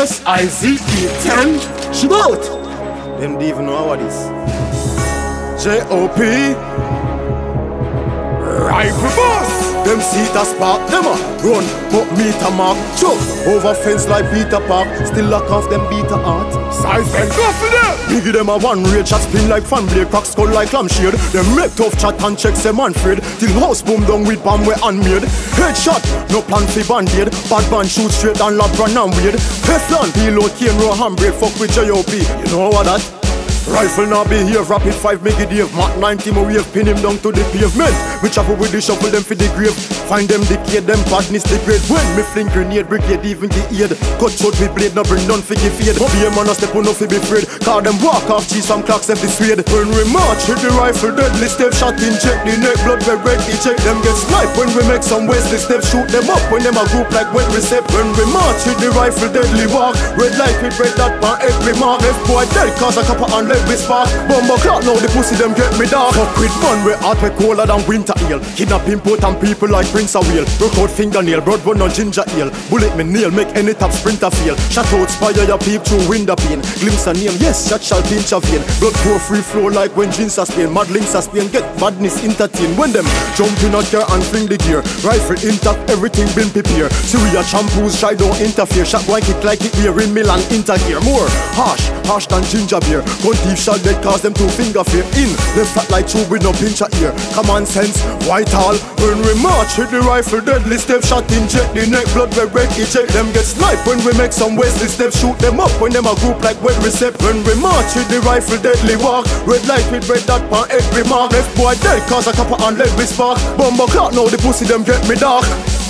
SIZE10 Shout. Them don't even know what it is. JOP Rifle Boss. Them seat a spark, them a run, but meet a mark. Choke over fence like Peter Park. Still lock off them beater heart. Size and go for them. Biggie them a one rage shot spin like fan blade. Crack skull like lampshade. Them make tough chat and check them unafraid. Till house boom down with bomb we unmade. Headshot, no plan for band-aid. Bad man shoot straight and lap run and weird. Teflon, payload, cane, row, handbrake. Fuck with JOP, you know what that? Rifle now behave, rapid 5 mega Dave. Mark 90 my wave, pin him down to the pavement. We chopper with the shuffle them for the grave. Find them decade, them badness degrade. When me fling grenade, brigade even the aid. Cut short with blade, no bring none for the fade. Be a man a step on off fi be afraid. Call them walk off, cheese some clocks have the suede. When we march, hit the rifle deadly step. Shot inject the neck, blood red check. Them get sniped when we make some wasted steps. Shoot them up when them a group like wet recept. When we march, hit the rifle deadly walk. Red light with red dot on every mark. Left boy dead cause a copper and leg with spark. Bumbo clock now the pussy them get me dark. Fuck with man we hot we colder than winter ale. Kidnap important people like Prince of Whale. Broke out fingernail, blood run on ginger ale. Bullet me nail, make any top sprinter feel. Shot out spire your peep through window pane. Glimpse a name, yes, shot shall pinch a vein. Blood pour free flow like when jeans are Spain. Mad links are Spain, get badness entertain. When them jump in a car and fling the gear. Rifle intact, everything been prepared. Syria shampoos, try don't interfere. Shot one kick like it we're in Milan intergear. More harsh than ginger beer. Gun thief shot dead cause them two finger fear. In, them fat like tube with no pinch a ear. Common sense, Whitehall. When we march, hit the rifle deadly step. Shot inject the neck, blood red check. Them get sniped when we make some wasted steps. Shoot them up when them a group like wet recept. When we march, hit the rifle deadly walk. Red light with red dot on every mark. Left boy dead cause a copper and lead with spark. Bumbo clock now the pussy them get me dark.